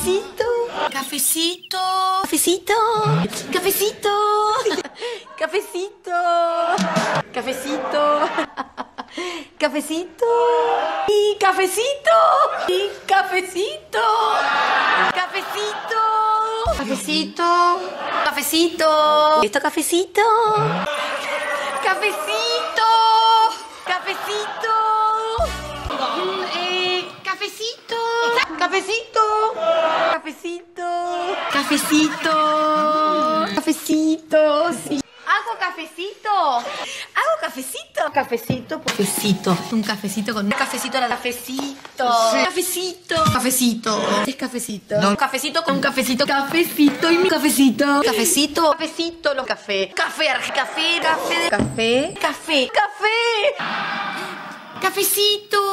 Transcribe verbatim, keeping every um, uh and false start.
Cafecito. Cafecito. Cafecito. Cafecito. Cafecito. Cafecito. Cafecito. Y cafecito. Y cafecito. Cafecito. Cafecito. Cafecito. ¿Esto cafecito? Cafecito. Cafecito. Mm, eh, cafecito. Cafecito. Cafecito. Cafecito. Cafecito. Sí. Hago cafecito. Hago cafecito. Cafecito. Cafecito. Un cafecito con un cafecito a la cafecito. Sí. Cafecito. Cafecito. Es cafecito. No. Cafecito con un cafecito. Cafecito y mi cafecito. Cafecito. Cafecito. Lo café. Café. Café. Café. Café. Café. Café. Cafecito.